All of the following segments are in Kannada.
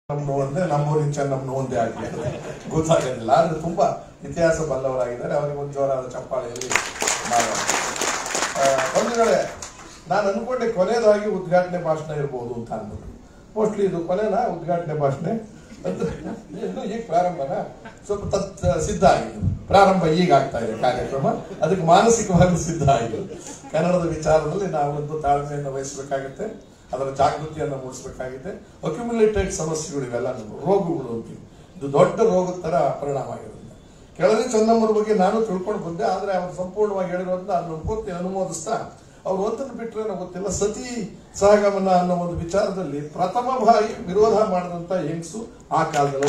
ನಮ್ಮೂರಿನ ಚೆನ್ನಮ್ಮನ ಒಂದೇ ಆಗಿ ಗೊತ್ತಾಗೋದಿಲ್ಲ. ಆದ್ರೆ ತುಂಬಾ ಇತಿಹಾಸ ಬಲ್ಲವರಾಗಿದ್ದಾರೆ. ಅವರಿಗೆ ಒಂದು ಜೋರಾದ ಚಪ್ಪಾಳೆಯಲ್ಲಿ ಬಂಧುಗಳೇ, ನಾನು ಅನ್ಕೊಂಡೆ ಕೊನೆಯದಾಗಿ ಉದ್ಘಾಟನೆ ಭಾಷಣ ಇರ್ಬೋದು ಅಂತ ಅಂದ್ಬಿಟ್ಟು. ಮೋಸ್ಟ್ಲಿ ಇದು ಕೊನೆನಾ ಉದ್ಘಾಟನೆ ಭಾಷಣ? ಈಗ ಪ್ರಾರಂಭನಾ? ಸ್ವಲ್ಪ ಸಿದ್ಧ ಆಗಿದೆ. ಪ್ರಾರಂಭ ಈಗ ಆಗ್ತಾ ಇದೆ ಕಾರ್ಯಕ್ರಮ. ಅದಕ್ಕೆ ಮಾನಸಿಕವಾಗಿ ಸಿದ್ಧ ಆಗಿದೆ. ಕನ್ನಡದ ವಿಚಾರದಲ್ಲಿ ನಾವೊಂದು ತಾಳ್ಮೆಯನ್ನು ವಹಿಸಬೇಕಾಗುತ್ತೆ, ಅದರ ಜಾಗೃತಿಯನ್ನು ಮೂಡಿಸಬೇಕಾಗಿದೆ. ಅಕ್ಯುಮುಲೇಟೆಡ್ ಸಮಸ್ಯೆಗಳು ಇವೆಲ್ಲ ರೋಗಗಳು ಅಂತ, ಇದು ದೊಡ್ಡ ರೋಗದ ತರ ಪರಿಣಾಮ ಆಗಿರುತ್ತೆ. ಕೆಳದಿ ಚೆನ್ನಮ್ಮರ ಬಗ್ಗೆ ನಾನು ತಿಳ್ಕೊಂಡು ಬಂದೆ, ಆದ್ರೆ ಅವರು ಸಂಪೂರ್ಣವಾಗಿ ಹೇಳಿರೋದನ್ನ ನಾನು ಅನುಮೋದಿಸ್ತಾ, ಅವ್ರು ಒಂದನ್ನು ಬಿಟ್ಟರೆ ನನಗೆ ಗೊತ್ತಿಲ್ಲ, ಸತಿ ಸಹಗಮನ ಅನ್ನೋ ಒಂದು ವಿಚಾರದಲ್ಲಿ ಪ್ರಥಮ ಬಾರಿ ವಿರೋಧ ಮಾಡಿದಂತ ಹೆಂಗಸು ಆ ಕಾಲದಲ್ಲಿ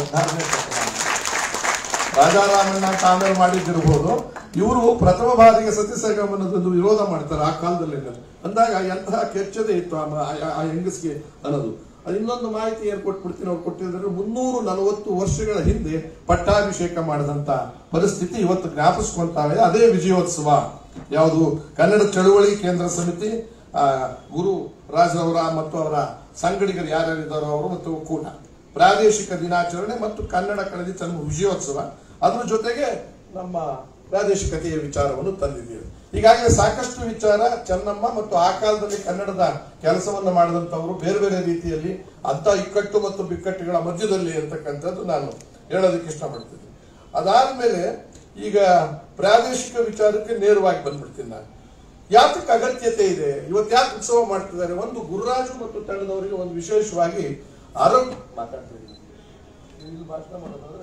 ರಾಜಾರಾಮಣ್ಣ ಅಂತ ಆಮೇಲೆ ಮಾಡಿದ್ದಿರ್ಬೋದು, ಇವರು ಪ್ರಥಮ ಬಾರಿಗೆ ಸತಿ ಸಹಗಮನದೊಂದು ವಿರೋಧ ಮಾಡ್ತಾರೆ ಆ ಕಾಲದಲ್ಲಿ. ಅಂದಾಗ ಎಂತಹ ಕೆಚ್ಚದೆ ಇತ್ತು ಆ ಹೆಂಗಸ್ಗೆ ಅನ್ನೋದು. ಇನ್ನೊಂದು ಮಾಹಿತಿ ಏನ್ ಕೊಟ್ಬಿಡ್ತೀನಿ, ಅವ್ರು ಕೊಟ್ಟಿದ್ದಾರೆ 340 ವರ್ಷಗಳ ಹಿಂದೆ ಪಟ್ಟಾಭಿಷೇಕ ಮಾಡಿದಂತ ಪರಿಸ್ಥಿತಿ ಇವತ್ತು ಜ್ಞಾಪಿಸ್ಕೊಂತಾವೆ. ಅದೇ ವಿಜಯೋತ್ಸವ. ಯಾವುದು? ಕನ್ನಡ ಚಳುವಳಿ ಕೇಂದ್ರ ಸಮಿತಿ, ಗುರು ರಾಜರವರ ಮತ್ತು ಅವರ ಸಂಗಡಿಗರು ಯಾರ್ಯಾರಿದ್ದಾರೋ ಅವರು ಮತ್ತು ಒಕ್ಕೂಟ, ಪ್ರಾದೇಶಿಕ ದಿನಾಚರಣೆ ಮತ್ತು ಕನ್ನಡ ಕಳೆದಿ ವಿಜಯೋತ್ಸವ, ಅದ್ರ ಜೊತೆಗೆ ನಮ್ಮ ಪ್ರಾದೇಶಿಕತೆಯ ವಿಚಾರವನ್ನು ತಂದಿದ್ದೀವಿ. ಈಗಾಗಲೇ ಸಾಕಷ್ಟು ವಿಚಾರ ಚೆನ್ನಮ್ಮ ಮತ್ತು ಆ ಕಾಲದಲ್ಲಿ ಕನ್ನಡದ ಕೆಲಸವನ್ನ ಮಾಡಿದಂತವರು ಬೇರೆ ಬೇರೆ ರೀತಿಯಲ್ಲಿ ಅಂತ ಇಕ್ಕಟ್ಟು ಮತ್ತು ಬಿಕ್ಕಟ್ಟುಗಳ ಮಧ್ಯದಲ್ಲಿ ಅಂತಕ್ಕಂಥದ್ದು ನಾನು ಹೇಳೋದಕ್ಕೆ ಇಷ್ಟಪಡ್ತೀನಿ. ಅದಾದ್ಮೇಲೆ ಈಗ ಪ್ರಾದೇಶಿಕ ವಿಚಾರಕ್ಕೆ ನೇರವಾಗಿ ಬಂದ್ಬಿಡ್ತೀನಿ ನಾನು. ಯಾತಕ್ಕೆ ಅಗತ್ಯತೆ ಇದೆ, ಇವತ್ತು ಯಾಕೆ ಉತ್ಸವ ಮಾಡ್ತಿದ್ದಾರೆ? ಒಂದು ಗುರುರಾಜು ಮತ್ತು ತಂಡದವರಿಗೆ ಒಂದು ವಿಶೇಷವಾಗಿ ಆರೋಗ್ಯ ಮಾತಾಡ್ತಿದ್ದೀನಿ. ಭಾಷಣ ಮಾಡೋದಾದ್ರೆ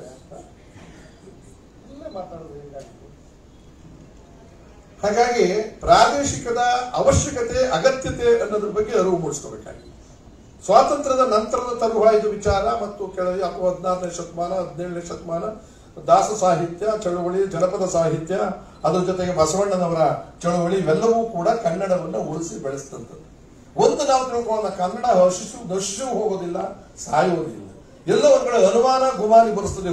ಮಾತಾಡೋದು ಹಾಗಾಗಿ ಪ್ರಾದೇಶಿಕದ ಅವಶ್ಯಕತೆ ಅಗತ್ಯತೆ ಅನ್ನೋದ್ರ ಬಗ್ಗೆ ಅರಿವು ಮೂಡಿಸ್ಕೋಬೇಕಾಗಿದೆ. ಸ್ವಾತಂತ್ರ್ಯದ ನಂತರದ ತರುವಾಯದ ವಿಚಾರ ಮತ್ತು ಕೆಳಗೆ 16ನೇ ಶತಮಾನ 17ನೇ ಶತಮಾನ ದಾಸ ಸಾಹಿತ್ಯ ಚಳವಳಿ, ಜನಪದ ಸಾಹಿತ್ಯ, ಅದರ ಜೊತೆಗೆ ಬಸವಣ್ಣನವರ ಚಳವಳಿ, ಇವೆಲ್ಲವೂ ಕೂಡ ಕನ್ನಡವನ್ನು ಉಳಿಸಿ ಬೆಳೆಸಿದಂಥದ್ದು. ಒಂದು ನಾವು ತಿಳ್ಕೊಳ್ಳೋಣ, ಕನ್ನಡ ನಶಿಸು ಹೋಗೋದಿಲ್ಲ, ಸಾಯೋದಿಲ್ಲ. ಎಲ್ಲ ಒಂದ್ ಕಡೆ ಅನುಮಾನ ಗುಮಾನಿ ಬರೆಸ್ತದೆ,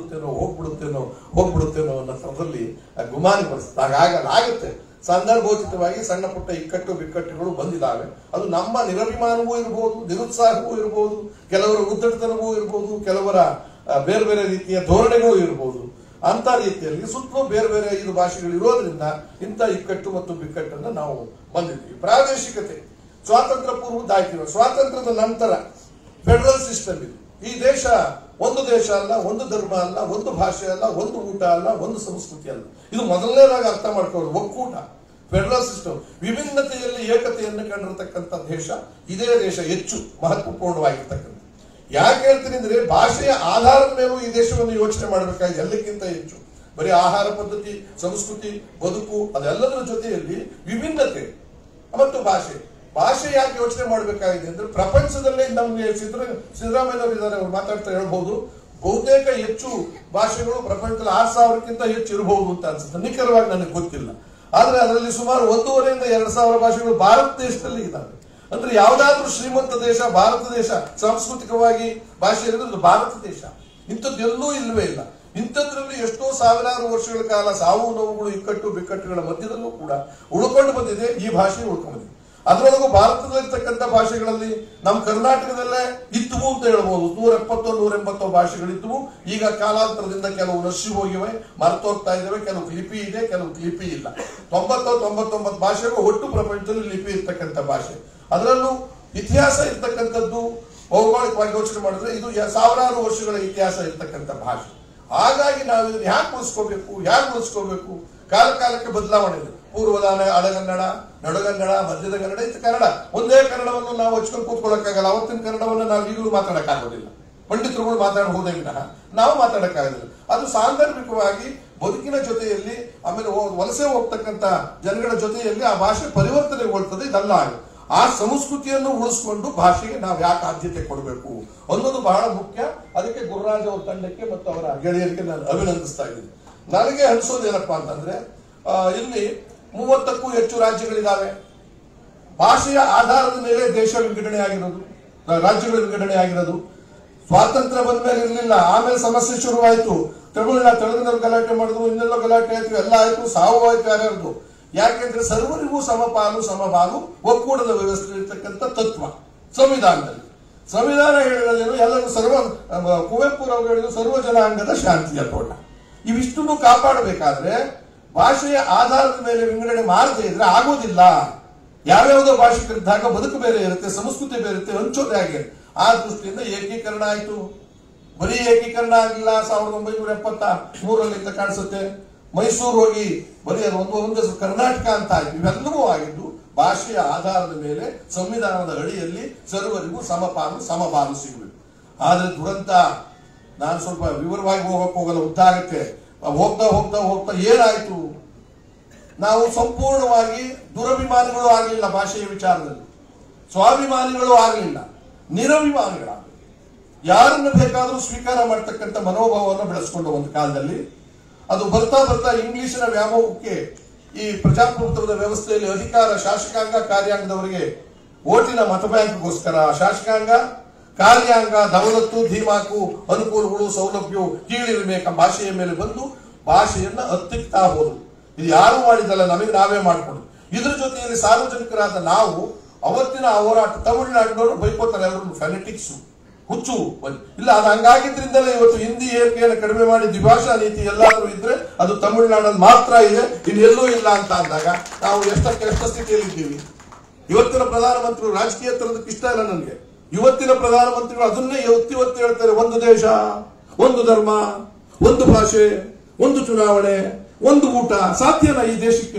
ಹೋಗ್ಬಿಡುತ್ತೇನೋ ಅನ್ನೋ ಥರದಲ್ಲಿ ಗುಮಾನಿ ಬರೆಸ್ತದೆ. ಆಗುತ್ತೆ. ಸಂದರ್ಭೋಚಿತವಾಗಿ ಸಣ್ಣ ಪುಟ್ಟ ಇಕ್ಕಟ್ಟು ಬಿಕ್ಕಟ್ಟುಗಳು ಬಂದಿದ್ದಾವೆ. ಅದು ನಮ್ಮ ನಿರಭಿಮಾನವೂ ಇರಬಹುದು, ನಿರುತ್ಸಾಹವೂ ಇರಬಹುದು, ಕೆಲವರ ಉದ್ದಟತನವೂ ಇರಬಹುದು, ಕೆಲವರ ಬೇರೆ ಬೇರೆ ರೀತಿಯ ಧೋರಣೆಗಳು ಇರಬಹುದು. ಅಂತ ರೀತಿಯಲ್ಲಿ ಸುತ್ತಲೂ ಬೇರೆ ಬೇರೆ 5 ಭಾಷೆಗಳು ಇರೋದ್ರಿಂದ ಇಂಥ ಇಕ್ಕಟ್ಟು ಮತ್ತು ಬಿಕ್ಕಟ್ಟನ್ನು ನಾವು ಬಂದಿದ್ದೀವಿ. ಪ್ರಾದೇಶಿಕತೆ ಸ್ವಾತಂತ್ರ್ಯ ಪೂರ್ವದಾಯ್ತಿರೋ, ಸ್ವಾತಂತ್ರ್ಯದ ನಂತರ ಫೆಡರಲ್ ಸಿಸ್ಟಮ್ ಇದು. ಈ ದೇಶ ಒಂದು ದೇಶ ಅಲ್ಲ, ಒಂದು ಧರ್ಮ ಅಲ್ಲ, ಒಂದು ಭಾಷೆ ಅಲ್ಲ, ಒಂದು ಊಟ ಅಲ್ಲ, ಒಂದು ಸಂಸ್ಕೃತಿ ಅಲ್ಲ. ಇದು ಮೊದಲನೇದಾಗಿ ಅರ್ಥ ಮಾಡ್ಕೊಳ್ಳೋದು. ಒಕ್ಕೂಟ, ಫೆಡರಲ್ ಸಿಸ್ಟಮ್, ವಿಭಿನ್ನತೆಯಲ್ಲಿ ಏಕತೆಯನ್ನು ಕಂಡಿರತಕ್ಕಂಥ ದೇಶ ಇದೇ ದೇಶ ಹೆಚ್ಚು ಮಹತ್ವಪೂರ್ಣವಾಗಿರ್ತಕ್ಕಂಥ. ಯಾಕೆ ಹೇಳ್ತೀನಿ ಅಂದ್ರೆ, ಭಾಷೆಯ ಆಧಾರದ ಮೇಲೂ ಈ ದೇಶವನ್ನು ಯೋಚನೆ ಮಾಡಬೇಕಾಗಿದೆ. ಎಲ್ಲಕ್ಕಿಂತ ಹೆಚ್ಚು ಬರೀ ಆಹಾರ ಪದ್ಧತಿ, ಸಂಸ್ಕೃತಿ, ಬದುಕು ಅದೆಲ್ಲದರ ಜೊತೆಯಲ್ಲಿ ವಿಭಿನ್ನತೆ ಮತ್ತು ಭಾಷೆ ಯಾಕೆ ಯೋಚನೆ ಮಾಡಬೇಕಾಗಿದೆ ಅಂದ್ರೆ, ಪ್ರಪಂಚದಲ್ಲೇ ನಮ್ಗೆ ಸಿದ್ದರಾಮಯ್ಯನವರು ಇದ್ದಾರೆ, ಅವ್ರು ಮಾತಾಡ್ತಾ ಹೇಳ್ಬಹುದು, ಬಹುತೇಕ ಹೆಚ್ಚು ಭಾಷೆಗಳು ಪ್ರಪಂಚದಲ್ಲಿ 6000ಕ್ಕಿಂತ ಹೆಚ್ಚು ಇರಬಹುದು ಅಂತ ಅನ್ಸುತ್ತೆ. ನಿಖರವಾಗಿ ನನಗೆ ಗೊತ್ತಿಲ್ಲ. ಆದ್ರೆ ಅದರಲ್ಲಿ ಸುಮಾರು 1,500ರಿಂದ 2,000 ಭಾಷೆಗಳು ಭಾರತ ದೇಶದಲ್ಲಿ ಇದ್ದಾವೆ. ಅಂದ್ರೆ ಯಾವ್ದಾದ್ರೂ ಶ್ರೀಮಂತ ದೇಶ ಭಾರತ ದೇಶ, ಸಾಂಸ್ಕೃತಿಕವಾಗಿ ಭಾಷೆ ಇರೋದು ಭಾರತ ದೇಶ. ಇಂಥದ್ದೆಲ್ಲೂ ಇಲ್ಲವೇ ಇಲ್ಲ. ಇಂಥದ್ರಲ್ಲಿ ಎಷ್ಟೋ ಸಾವಿರಾರು ವರ್ಷಗಳ ಕಾಲ ಸಾವು ನೋವುಗಳು, ಇಕ್ಕಟ್ಟು ಬಿಕ್ಕಟ್ಟುಗಳ ಮಧ್ಯದಲ್ಲೂ ಕೂಡ ಉಳ್ಕೊಂಡು ಬಂದಿದೆ ಈ ಭಾಷೆ, ಉಳ್ಕೊಂಡು ಬಂದಿದೆ. ಅದರೊಳಗೂ ಭಾರತದಲ್ಲಿರ್ತಕ್ಕಂಥ ಭಾಷೆಗಳಲ್ಲಿ ನಮ್ಮ ಕರ್ನಾಟಕದಲ್ಲೇ ಇದ್ವು ಅಂತ ಹೇಳ್ಬೋದು. 170-180 ಭಾಷೆಗಳಿದ್ವು. ಈಗ ಕಾಲಾಂತರದಿಂದ ಕೆಲವು ನಶಿ ಹೋಗಿವೆ, ಮರೆತೋಗ್ತಾ ಇದ್ದಾವೆ. ಕೆಲವು ಲಿಪಿ ಇದೆ, ಕೆಲವು ಲಿಪಿ ಇಲ್ಲ. 99 ಭಾಷೆಗಳು ಒಟ್ಟು ಪ್ರಪಂಚದಲ್ಲಿ ಲಿಪಿ ಇರ್ತಕ್ಕಂಥ ಭಾಷೆ. ಅದರಲ್ಲೂ ಇತಿಹಾಸ ಇರ್ತಕ್ಕಂಥದ್ದು ಭೌಗೋಳಿಕವಾಗಿ ಯೋಚನೆ ಮಾಡಿದ್ರೆ ಇದು ಸಾವಿರಾರು ವರ್ಷಗಳ ಇತಿಹಾಸ ಇರ್ತಕ್ಕಂಥ ಭಾಷೆ. ಹಾಗಾಗಿ ನಾವು ಇದನ್ನ ಯಾಕೆ ಉಳಿಸ್ಕೋಬೇಕು? ಕಾಲಕ್ಕೆ ಬದಲಾವಣೆ ಇದೆ. ಪೂರ್ವದ ಹಳಗನ್ನಡ, ನಡುಗನ್ನಡ, ಮಧ್ಯದ ಕನ್ನಡ, ಇದು ಕನ್ನಡ. ಒಂದೇ ಕನ್ನಡವನ್ನು ನಾವು ಹಚ್ಕೊಂಡು ಕೂತ್ಕೊಳ್ಳೋಕ್ಕಾಗಲ್ಲ. ಅವತ್ತಿನ ಕನ್ನಡವನ್ನು ನಾವು ಈಗಲೂ ಮಾತಾಡಕ್ಕಾಗೋದಿಲ್ಲ. ಪಂಡಿತರುಗಳು ಮಾತಾಡಬಹುದೇ ವಿನಃ ನಾವು ಮಾತಾಡಕ್ಕಾಗೋದಿಲ್ಲ. ಅದು ಸಾಂದರ್ಭಿಕವಾಗಿ ಬದುಕಿನ ಜೊತೆಯಲ್ಲಿ, ಆಮೇಲೆ ವಲಸೆ ಹೋಗ್ತಕ್ಕಂಥ ಜನಗಳ ಜೊತೆಯಲ್ಲಿ ಆ ಭಾಷೆ ಪರಿವರ್ತನೆಗೊಳ್ತದೆ. ಇದಲ್ಲ, ಆ ಸಂಸ್ಕೃತಿಯನ್ನು ಉಳಿಸ್ಕೊಂಡು ಭಾಷೆಗೆ ನಾವು ಯಾಕೆ ಆದ್ಯತೆ ಕೊಡಬೇಕು ಅನ್ನೋದು ಬಹಳ ಮುಖ್ಯ. ಅದಕ್ಕೆ ಗುರುರಾಜ್ ಅವರ ತಂಡಕ್ಕೆ ಮತ್ತು ಅವರ ಗೆಳೆಯರಿಗೆ ನಾನು ಅಭಿನಂದಿಸ್ತಾ ಇದ್ದೀನಿ. ನನಗೆ ಅನಿಸೋದೇನಪ್ಪಾ ಅಂತಂದ್ರೆ, ಇಲ್ಲಿ 30ಕ್ಕೂ ಹೆಚ್ಚು ರಾಜ್ಯಗಳಿದ್ದಾವೆ. ಭಾಷೆಯ ಆಧಾರದ ಮೇಲೆ ದೇಶ ವಿಂಗಡಣೆ ಆಗಿರೋದು, ರಾಜ್ಯಗಳ ವಿಂಗಡಣೆ ಆಗಿರೋದು. ಸ್ವಾತಂತ್ರ್ಯ ಬಂದ ಮೇಲೆ ಇರಲಿಲ್ಲ, ಆಮೇಲೆ ಸಮಸ್ಯೆ ಶುರುವಾಯಿತು. ತೆಲುಗಿನವ್ರು ಗಲಾಟೆ ಮಾಡಿದ್ರು, ಇನ್ನೆಲ್ಲೋ ಗಲಾಟೆ ಆಯ್ತು, ಎಲ್ಲ ಆಯ್ತು, ಸಾವು ಆಯ್ತು ಯಾರ್ಯಾರ್ದು. ಯಾಕೆಂದ್ರೆ ಸರ್ವರಿಗೂ ಸಮಪಾಲು ಸಮಬಾಲು ಒಕ್ಕೂಟದ ವ್ಯವಸ್ಥೆ ಇರ್ತಕ್ಕಂಥ ತತ್ವ ಸಂವಿಧಾನದಲ್ಲಿ. ಸಂವಿಧಾನ ಹೇಳಿರೋದೇನು, ಎಲ್ಲರೂ ಕುವೆಂಪುರವರು ಹೇಳಿದ್ರು ಸರ್ವ ಜನಾಂಗದ ಶಾಂತಿಯ ತೋಟ. ಇವಿಷ್ಟನ್ನು ಕಾಪಾಡಬೇಕಾದ್ರೆ ಭಾಷೆಯ ಆಧಾರದ ಮೇಲೆ ವಿಂಗಡಣೆ ಮಾಡದೇ ಇದ್ರೆ ಆಗೋದಿಲ್ಲ. ಯಾವ್ಯಾವುದೋ ಭಾಷಿಕರಿದ್ದಾಗ ಬದುಕು ಬೇರೆ ಇರುತ್ತೆ, ಸಂಸ್ಕೃತಿ ಬೇರೆ ಇರುತ್ತೆ, ಹಂಚೋದೇ ಹಾಗೆ. ಆ ದೃಷ್ಟಿಯಿಂದ ಏಕೀಕರಣ ಆಯ್ತು. ಬರೀ ಏಕೀಕರಣ ಆಗಿಲ್ಲ, 1973 ಅಂತ ಕಾಣಿಸುತ್ತೆ. ಮೈಸೂರು ಹೋಗಿ ಬರೀ ಅದು ಒಂದು ಕರ್ನಾಟಕ ಅಂತ ಆಯ್ತು. ಇವೆಲ್ಲವೂ ಆಗಿದ್ದು ಭಾಷೆಯ ಆಧಾರದ ಮೇಲೆ ಸಂವಿಧಾನದ ಅಡಿಯಲ್ಲಿ ಸರ್ವರಿಗೂ ಸಮಪಾಲು ಸಿಗಬೇಕು. ಆದ್ರೆ ದುರಂತ, ನಾನು ಸ್ವಲ್ಪ ವಿವರವಾಗಿ ಹೋಗಲ್ಲ, ಉದ್ದಾಗಕ್ಕೆ. ಹೋಗ್ತಾ ಹೋಗ್ತಾ ಹೋಗ್ತಾ ಏನಾಯ್ತು, ನಾವು ಸಂಪೂರ್ಣವಾಗಿ ದುರಭಿಮಾನಿಗಳು ಆಗಲಿಲ್ಲ, ಭಾಷೆಯ ವಿಚಾರದಲ್ಲಿ ಸ್ವಾಭಿಮಾನಿಗಳು ಆಗಲಿಲ್ಲ, ನಿರಭಿಮಾನಿಗಳಾಗಲಿಲ್ಲ. ಯಾರನ್ನು ಬೇಕಾದರೂ ಸ್ವೀಕಾರ ಮಾಡತಕ್ಕಂಥ ಮನೋಭಾವವನ್ನು ಬೆಳೆಸ್ಕೊಂಡು ಒಂದು ಕಾಲದಲ್ಲಿ ಅದು ಬರ್ತಾ ಬರ್ತಾ ಇಂಗ್ಲಿಷಿನ ವ್ಯಾಮೋಹಕ್ಕೆ ಈ ಪ್ರಜಾಪ್ರಭುತ್ವದ ವ್ಯವಸ್ಥೆಯಲ್ಲಿ ಅಧಿಕಾರ ಶಾಸಕಾಂಗ ಕಾರ್ಯಾಂಗದವರಿಗೆ ಓಟಿನ ಮತ ಬ್ಯಾಂಕ್ಗೋಸ್ಕರ ಶಾಸಕಾಂಗ ಕಾರ್ಯಾಂಗ ದವಲತ್ತು ಧೀಮಾಕು ಅನುಕೂಲಗಳು ಸೌಲಭ್ಯವು ಕೀಳಿರಿಮೆ ಭಾಷೆಯ ಮೇಲೆ ಬಂದು ಭಾಷೆಯನ್ನ ಹತ್ತಿಕ್ತಾ ಹೋದ್ರು. ಇದು ಯಾರು ಮಾಡಿದಲ್ಲ, ನಮಗೆ ನಾವೇ ಮಾಡಿಕೊಂಡು. ಇದ್ರ ಜೊತೆಯಲ್ಲಿ ಸಾರ್ವಜನಿಕರಾದ ನಾವು ಅವತ್ತಿನ ಹೋರಾಟ, ತಮಿಳುನಾಡಿನವರು ಬೈಕೋತಾರೆ, ಎಲ್ಲರೂ ಫೆನೆಟಿಕ್ಸ್ ಹುಚ್ಚು ಇಲ್ಲ. ಅದು ಹಂಗಾಗಿದ್ರಿಂದಲೇ ಇವತ್ತು ಹಿಂದಿ ಏರಿಕೆಯನ್ನು ಕಡಿಮೆ ಮಾಡಿ ದ್ವಿಭಾಷಾ ನೀತಿ ಎಲ್ಲಾದ್ರೂ ಇದ್ರೆ ಅದು ತಮಿಳುನಾಡಲ್ಲಿ ಮಾತ್ರ ಇದೆ, ಇನ್ನೆಲ್ಲೂ ಇಲ್ಲ ಅಂತ ಅಂದಾಗ ನಾವು ಎಷ್ಟು ಸ್ಥಿತಿಯಲ್ಲಿ ಇದ್ದೀವಿ. ಇವತ್ತಿನ ಪ್ರಧಾನಮಂತ್ರಿಗಳು ರಾಜಕೀಯ ತರೋದಕ್ಕೆ ಇಷ್ಟ ಇಲ್ಲ ನನಗೆ. ಇವತ್ತಿನ ಪ್ರಧಾನಮಂತ್ರಿಗಳು ಅದನ್ನೇ ಒತ್ತಿ ಹೇಳ್ತಾರೆ, ಒಂದು ದೇಶ, ಒಂದು ಧರ್ಮ, ಒಂದು ಭಾಷೆ, ಒಂದು ಚುನಾವಣೆ, ಒಂದು ಊಟ. ಸಾಧ್ಯನಾ ಈ ದೇಶಕ್ಕೆ?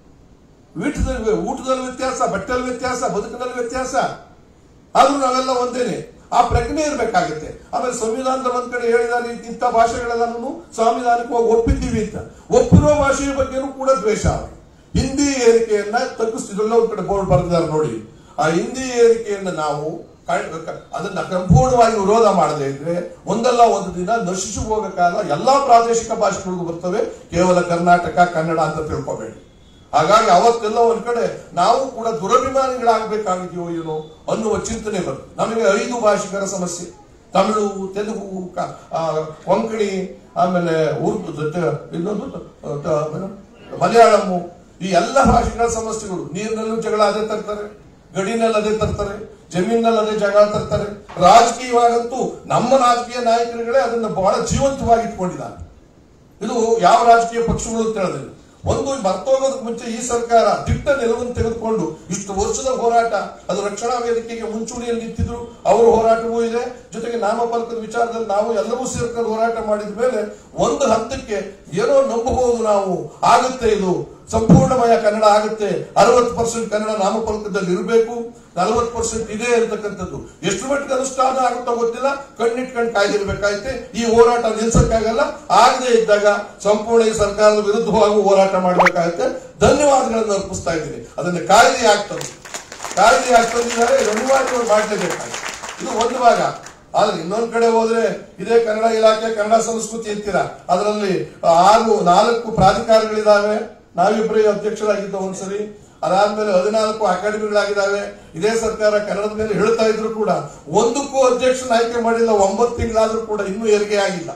ಊಟದಲ್ಲಿ ವ್ಯತ್ಯಾಸ, ಬಟ್ಟೆಯಲ್ಲಿ ವ್ಯತ್ಯಾಸ, ಬದುಕಿನಲ್ಲಿ ವ್ಯತ್ಯಾಸ, ಆದ್ರೂ ನಾವೆಲ್ಲ ಒಂದೇನೆ. ಆ ಪ್ರಜ್ಞೆ ಇರಬೇಕಾಗುತ್ತೆ. ಆಮೇಲೆ ಸಂವಿಧಾನದ ಒಂದ್ ಕಡೆ ಹೇಳಿದಾರೆ ಇಂಥ ಭಾಷೆಗಳೆಲ್ಲನೂ ಸಂವಿಧಾನಕ್ಕೆ ಒಪ್ಪಿದ್ದೀವಿ ಅಂತ. ಒಪ್ಪಿರೋ ಭಾಷೆಯ ಬಗ್ಗೆನೂ ಕೂಡ ದ್ವೇಷ. ಹಿಂದಿ ಏರಿಕೆಯನ್ನ ತಗ್ಗಿಸ್ತಿದ್ರಲ್ಲ, ಒಂದ್ ಕಡೆ ಬೋರ್ಡ್ ಬರೆದಿದ್ದಾರೆ ನೋಡಿ. ಆ ಹಿಂದಿ ಏರಿಕೆಯನ್ನ ನಾವು ಅದನ್ನ ಸಂಪೂರ್ಣವಾಗಿ ವಿರೋಧ ಮಾಡದೇ ಇದ್ರೆ ಒಂದಲ್ಲ ಒಂದು ದಿನ ನಶಿಸಿ ಹೋಗೋ ಕಾಲ ಎಲ್ಲಾ ಪ್ರಾದೇಶಿಕ ಭಾಷೆಗಳಿಗೂ ಬರ್ತವೆ, ಕೇವಲ ಕರ್ನಾಟಕ ಕನ್ನಡ ಅಂತ ತಿಳ್ಕೋಬೇಡಿ. ಹಾಗಾಗಿ ಅವತ್ತೆಲ್ಲ ಒಂದ್ ಕಡೆ ನಾವು ಕೂಡ ದುರಭಿಮಾನಿಗಳಾಗಬೇಕಾಗಿದೆಯೋ ಏನೋ ಅನ್ನುವ ಚಿಂತನೆ ಬರ್ತದೆ. ನಮಗೆ 5 ಭಾಷಿಕರ ಸಮಸ್ಯೆ, ತಮಿಳು, ತೆಲುಗು, ಕೊಂಕಣಿ, ಆಮೇಲೆ ಉರ್ದು, ಇನ್ನೊಂದು ಮಲಯಾಳಮ್ಮು, ಈ ಎಲ್ಲ ಭಾಷೆಗಳ ಸಮಸ್ಯೆಗಳು. ನೀರಿನಲ್ಲೂ ಜಗಳ ಅದೇ ತರ್ತಾರೆ, ಗಡಿನಲ್ಲಿ ಅದೇ ತರ್ತಾರೆ, ಜಮೀನಲ್ಲಿ ಅದೇ ಜಗಳ ತರ್ತಾರೆ. ರಾಜಕೀಯವಾಗಂತೂ ನಮ್ಮ ರಾಜಕೀಯ ನಾಯಕರುಗಳೇ ಅದನ್ನ ಬಹಳ ಜೀವಂತವಾಗಿ ಇಟ್ಕೊಂಡಿದ್ದಾರೆ. ಇದು ಯಾವ ರಾಜಕೀಯ ಪಕ್ಷಗಳು ಅಂತ ಹೇಳಿದ್ರೆ, ಒಂದು ಬರ್ತೋಗೋದಕ್ಕೆ ಮುಂಚೆ ಈ ಸರ್ಕಾರ ದಿಟ್ಟ ನಿಲುವನ್ನು ತೆಗೆದುಕೊಂಡು ಇಷ್ಟು ವರ್ಷದ ಹೋರಾಟ, ಅದು ರಕ್ಷಣಾ ವೇದಿಕೆಗೆ ಮುಂಚೂಣಿಯಲ್ಲಿ ನಿಂತಿದ್ರು, ಅವರ ಹೋರಾಟವೂ ಇದೆ. ಜೊತೆಗೆ ನಾಮಫಲಕದ ವಿಚಾರದಲ್ಲಿ ನಾವು ಎಲ್ಲವೂ ಸೇರ್ಕೊಂಡು ಹೋರಾಟ ಮಾಡಿದ ಮೇಲೆ ಒಂದು ಹಂತಕ್ಕೆ ಏನೋ ನಂಬಬಹುದು ನಾವು, ಆಗುತ್ತೆ, ಇದು ಸಂಪೂರ್ಣಮಯ ಕನ್ನಡ ಆಗುತ್ತೆ, 60% ಕನ್ನಡ ನಾಮಫಲಕದಲ್ಲಿ ಇರಬೇಕು, 40% ಇದೆ ಅಂತಕ್ಕಂಥದ್ದು. ಎಷ್ಟು ಮಟ್ಟಿಗೆ ಅನುಷ್ಠಾನ ಆಗುತ್ತೋ ಗೊತ್ತಿಲ್ಲ, ಕಣ್ಣಿಟ್ಕೊಂಡು ಕಾಯ್ದಿರ್ಬೇಕಾಯ್ತೆ. ಈ ಹೋರಾಟ ನಿಲ್ಸಕ್ಕಾಗಲ್ಲ. ಆಗದೆ ಇದ್ದಾಗ ಸಂಪೂರ್ಣ ಈ ಸರ್ಕಾರದ ವಿರುದ್ಧವಾಗಿ ಹೋರಾಟ ಮಾಡಬೇಕಾಗುತ್ತೆ. ಧನ್ಯವಾದಗಳನ್ನು ಅರ್ಪಿಸ್ತಾ ಇದ್ದೀನಿ. ಅದನ್ನ ಕಾಯ್ದೆ ಆಗ್ತಂದಿದ್ದಾರೆ, ಅನಿವಾರ್ಯವಾಗಿ ಮಾಡಲೇಬೇಕಾಗುತ್ತೆ. ಇದು ಒಂದು ಭಾಗ. ಆದ್ರೆ ಇನ್ನೊಂದ್ ಕಡೆ ಹೋದ್ರೆ ಇದೇ ಕನ್ನಡ ಇಲಾಖೆ, ಕನ್ನಡ ಸಂಸ್ಕೃತಿ ಅಂತೀರ, ಅದರಲ್ಲಿ 4 ಪ್ರಾಧಿಕಾರಗಳಿದಾವೆ. ನಾವಿಬ್ಬರೇ ಅಧ್ಯಕ್ಷರಾಗಿದ್ದ ಒಂದ್ಸರಿ, ಅದಾದ್ಮೇಲೆ 14 ಅಕಾಡೆಮಿಗಳಾಗಿದ್ದಾವೆ. ಇದೇ ಸರ್ಕಾರ ಕನ್ನಡದ ಮೇಲೆ ಹೇಳ್ತಾ ಇದ್ರು ಕೂಡ ಒಂದಕ್ಕೂ ಅಧ್ಯಕ್ಷನ ಆಯ್ಕೆ ಮಾಡಿಲ್ಲ. 9 ತಿಂಗಳಾದ್ರೂ ಕೂಡ ಇನ್ನೂ ಹೆರಿಗೆ ಆಗಿಲ್ಲ.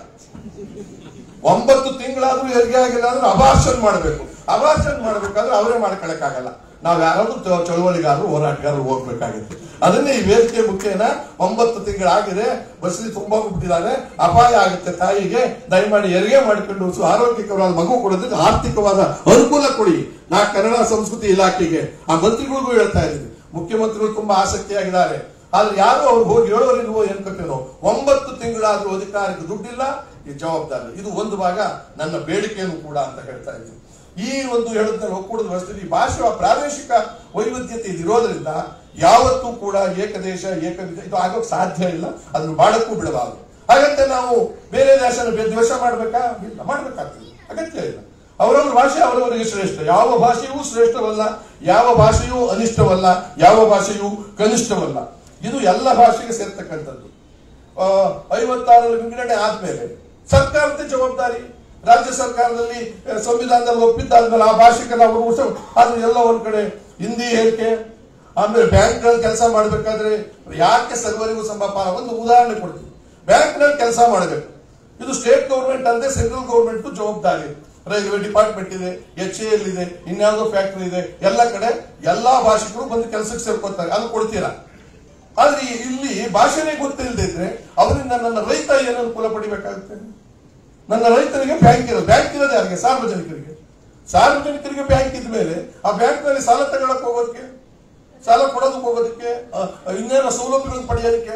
9 ತಿಂಗಳಾದ್ರೂ ಹೆರಿಗೆ ಆಗಿಲ್ಲ ಅಂದ್ರೆ ಅಭಾಷಣ ಮಾಡಬೇಕು. ಅಭಾಷಣ ಮಾಡ್ಬೇಕಾದ್ರೆ ಅವರೇ ಮಾಡ್ಕೊಳಕ್ಕಾಗಲ್ಲ. ನಾವ್ ಯಾರಾದ್ರೂ ಚಳವಳಿಗಾರರು, ಹೋರಾಟಗಾರರು ಹೋಗ್ಬೇಕಾಗುತ್ತೆ. ಅದನ್ನೇ ಈ ವೇದಿಕೆ ಮುಖೇನ 9 ತಿಂಗಳಾಗಿದೆ, ಬಸ್ಲಿ ತುಂಬಾ ಬಿಟ್ಟಿದ್ದಾರೆ, ಅಪಾಯ ಆಗುತ್ತೆ ತಾಯಿಗೆ, ದಯಮಾಡಿ ಹೆರಿಗೆ ಮಾಡಿಕೊಂಡು ಆರೋಗ್ಯಕರವಾದ ಮಗು ಕೊಡೋದಕ್ಕೆ ಆರ್ಥಿಕವಾದ ಅನುಕೂಲ ಕೊಡಿ. ನಾ ಕನ್ನಡ ಸಂಸ್ಕೃತಿ ಇಲಾಖೆಗೆ ಆ ಮಂತ್ರಿಗಳಿಗೂ ಹೇಳ್ತಾ ಇದ್ದೀನಿ. ಮುಖ್ಯಮಂತ್ರಿಗಳು ತುಂಬಾ ಆಸಕ್ತಿಯಾಗಿದ್ದಾರೆ. ಆದ್ರೆ ಯಾರು ಅವ್ರು ಹೋಗಿ ಹೇಳೋರಿಲ್ವೋ ಏನ್ಕತ್ತೇನೋ. 9 ತಿಂಗಳಾದ್ರೂ ಅಧಿಕಾರಕ್ಕೆ ದುಡ್ಡಿಲ್ಲ, ಈ ಜವಾಬ್ದಾರಿ. ಇದು ಒಂದು ಭಾಗ ನನ್ನ ಬೇಡಿಕೆಯನ್ನು ಕೂಡ ಅಂತ ಹೇಳ್ತಾ ಇದ್ದೀನಿ. ಈ ಒಂದು ಹೇಳಿದ್ಮೇಲೆ ಒಕ್ಕೂಟದ ವ್ಯವಸ್ಥೆಯಲ್ಲಿ ಭಾಷೆಯ ಪ್ರಾದೇಶಿಕ ವೈವಿಧ್ಯತೆ ಇರೋದ್ರಿಂದ ಯಾವತ್ತೂ ಕೂಡ ಏಕದೇಶ ಏಕವಿಧ ಇದು ಆಗೋಕ್ ಸಾಧ್ಯ ಇಲ್ಲ. ಅದನ್ನು ಮಾಡಕ್ಕೂ ಬಿಡಬಾರದು. ಹಾಗಂತೆ ನಾವು ಬೇರೆ ದೇಶನ ದ್ವೇಷ ಮಾಡ್ಬೇಕಾ? ಇಲ್ಲ, ಮಾಡ್ಬೇಕಾಗ್ತದೆ, ಅಗತ್ಯ ಇಲ್ಲ. ಅವರವ್ರ ಭಾಷೆ ಅವರವರಿಗೆ ಶ್ರೇಷ್ಠ. ಯಾವ ಭಾಷೆಯೂ ಶ್ರೇಷ್ಠವಲ್ಲ, ಯಾವ ಭಾಷೆಯೂ ಅನಿಷ್ಟವಲ್ಲ, ಯಾವ ಭಾಷೆಯೂ ಕನಿಷ್ಠವಲ್ಲ. ಇದು ಎಲ್ಲ ಭಾಷೆಗೆ ಸೇರ್ತಕ್ಕಂಥದ್ದು. 56 ವಿಂಗಡಣೆ ಆದ್ಮೇಲೆ ಸರ್ಕಾರದ ಜವಾಬ್ದಾರಿ. ರಾಜ್ಯ ಸರ್ಕಾರದಲ್ಲಿ ಸಂವಿಧಾನದಲ್ಲಿ ಒಪ್ಪಿದ್ದಾದ್ಮೇಲೆ ಆ ಭಾಷೆಗೆ ನಾವು ಆದ್ರೆ ಎಲ್ಲ ಒಂದ್ ಕಡೆ ಹಿಂದಿ ಹೇಳಿಕೆ. ಆಮೇಲೆ ಬ್ಯಾಂಕ್ಗಳಲ್ಲಿ ಕೆಲಸ ಮಾಡ್ಬೇಕಾದ್ರೆ ಯಾಕೆ ಸರ್ವರಿಗೂ ಸಮಪಾಲ? ಒಂದು ಉದಾಹರಣೆ ಕೊಡ್ತೀವಿ. ಬ್ಯಾಂಕ್ನಲ್ಲಿ ಕೆಲಸ ಮಾಡಬೇಕು, ಇದು ಸ್ಟೇಟ್ ಗೌರ್ಮೆಂಟ್ ಅಲ್ಲದೆ ಸೆಂಟ್ರಲ್ ಗೌರ್ಮೆಂಟ್ ಜವಾಬ್ದಾರಿ. ರೈಲ್ವೆ ಡಿಪಾರ್ಟ್ಮೆಂಟ್ ಇದೆ, HAL ಇದೆ, ಇನ್ಯಾವುದೋ ಫ್ಯಾಕ್ಟರಿ ಇದೆ. ಎಲ್ಲ ಕಡೆ ಎಲ್ಲಾ ಭಾಷಿಕರು ಬಂದು ಕೆಲಸಕ್ಕೆ ಸೇರ್ಕೊತಾರೆ. ಅದು ಕೊಡ್ತೀರಾ? ಆದ್ರೆ ಇಲ್ಲಿ ಭಾಷೆನೇ ಗೊತ್ತಿಲ್ಲದೆ ಇದ್ರೆ ಅವರಿಂದ ನನ್ನ ರೈತ ಏನು ಅನುಕೂಲ ಪಡಿಬೇಕಾಗುತ್ತೆ? ನನ್ನ ರೈತರಿಗೆ ಬ್ಯಾಂಕ್ ಇರೋದು ಯಾರಿಗೆ? ಸಾರ್ವಜನಿಕರಿಗೆ ಬ್ಯಾಂಕ್ ಇದ್ದ ಮೇಲೆ ಆ ಬ್ಯಾಂಕ್ ನಲ್ಲಿ ಸಾಲ ತಗೊಳಕ್ ಹೋಗೋದಕ್ಕೆ, ಸಾಲ ಕೊಡೋದಕ್ಕೆ ಹೋಗೋದಕ್ಕೆ, ಇನ್ನೇನೋ ಸೌಲಭ್ಯಗಳನ್ನು ಪಡೆಯೋದಕ್ಕೆ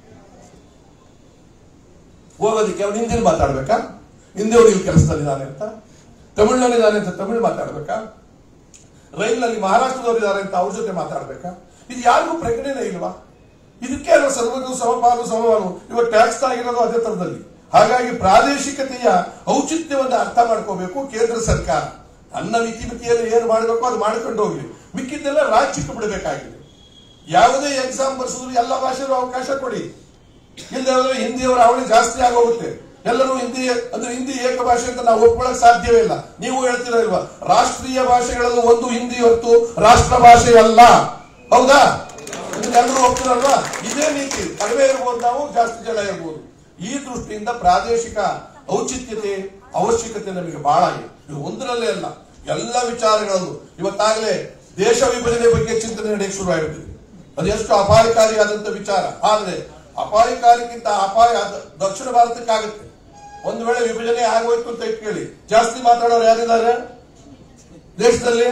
ಹೋಗೋದಕ್ಕೆ ಅವ್ನು ಹಿಂದಿನ ಮಾತಾಡ್ಬೇಕಾ? ಹಿಂದಿಯವರು ಇಲ್ಲಿ ಕೆಲಸದಲ್ಲಿದ್ದಾನೆ ಅಂತ, ತಮಿಳ್ನಲ್ಲಿದ್ದಾನೆ ಅಂತ ತಮಿಳು ಮಾತಾಡ್ಬೇಕಾ? ರೈಲ್ನಲ್ಲಿ ಮಹಾರಾಷ್ಟ್ರದವರಿದ್ದಾರೆ ಅಂತ ಅವ್ರ ಜೊತೆ ಮಾತಾಡ್ಬೇಕಾ? ಇದು ಯಾರಿಗೂ ಪ್ರಜ್ಞೆನೇ ಇಲ್ವಾ? ಇದಕ್ಕೆ ಸರ್ವದು ಸಮಪಾಲು ಸಮಪಾಲು. ಇವಾಗ ಟ್ಯಾಕ್ಸ್ ಆಗಿರೋದು ಅದೇ ತರದಲ್ಲಿ. ಹಾಗಾಗಿ ಪ್ರಾದೇಶಿಕತೆಯ ಔಚಿತ್ಯವನ್ನು ಅರ್ಥ ಮಾಡ್ಕೋಬೇಕು ಕೇಂದ್ರ ಸರ್ಕಾರ. ನನ್ನ ಮಿತಿಯಲ್ಲಿ ಏನು ಮಾಡಬೇಕು ಅದು ಮಾಡ್ಕೊಂಡು ಹೋಗ್ಲಿ, ಮಿಕ್ಕಿದ್ದೆಲ್ಲ ರಾಜ್ಯಕ್ಕೆ ಬಿಡಬೇಕಾಗಿದೆ. ಯಾವುದೇ ಎಕ್ಸಾಮ್ ಬರ್ಸಿದ್ರು ಎಲ್ಲ ಭಾಷೆಗೂ ಅವಕಾಶ ಕೊಡಿ. ಇಲ್ಲದೆ ಹಿಂದಿಯವರ ಅವಳಿ ಜಾಸ್ತಿ ಆಗೋಗುತ್ತೆ. ಎಲ್ಲರೂ ಹಿಂದಿ ಅಂದ್ರೆ ಹಿಂದಿ ಏಕ ಭಾಷೆ ಅಂತ ನಾವು ಒಪ್ಕೊಳ್ಳಕ್ ಸಾಧ್ಯವೇ ಇಲ್ಲ. ನೀವು ಹೇಳ್ತೀರಾ ಇಲ್ವಾ, ರಾಷ್ಟ್ರೀಯ ಭಾಷೆಗಳಲ್ಲಿ ಒಂದು ಹಿಂದಿ ಹೊರತು ರಾಷ್ಟ್ರ ಭಾಷೆ ಅಲ್ಲ, ಹೌದಾ? ಎಲ್ಲರೂ ಒಪ್ತಿರಲ್ವಾ? ಇದೇ ನೀತಿ. ಕಡಿಮೆ ಇರ್ಬೋದು ನಾವು, ಜಾಸ್ತಿ ಜನ ಇರ್ಬೋದು. ಈ ದೃಷ್ಟಿಯಿಂದ ಪ್ರಾದೇಶಿಕ ಔಚಿತ್ಯತೆ ಅವಶ್ಯಕತೆ ನಮಗೆ ಬಹಳ ಇದೆ. ಇದು ಒಂದರಲ್ಲೇ ಅಲ್ಲ, ಎಲ್ಲ ವಿಚಾರಗಳಲ್ಲೂ. ಇವತ್ತಾಗಲೇ ದೇಶ ವಿಭಜನೆ ಬಗ್ಗೆ ಚಿಂತನೆ ನಡೆಯಕ್ಕೆ ಶುರು ಆಗಿಬಿಟ್ಟಿದೆ. ಅದು ಎಷ್ಟು ಅಪಾಯಕಾರಿಯಾದಂತ ವಿಚಾರ. ಆದ್ರೆ ಅಪಾಯಕಾರಿಗಿಂತ ಅಪಾಯ ದಕ್ಷಿಣ ಭಾರತಕ್ಕಾಗುತ್ತೆ. ಒಂದು ವೇಳೆ ವಿಭಜನೆ ಆಗೋಯ್ತು ಅಂತ ಇಟ್ಕೊಳ್ಳಿ, ಜಾಸ್ತಿ ಮಾತಾಡೋರು ಯಾರಿದ್ದಾರೆ ದೇಶದಲ್ಲಿ?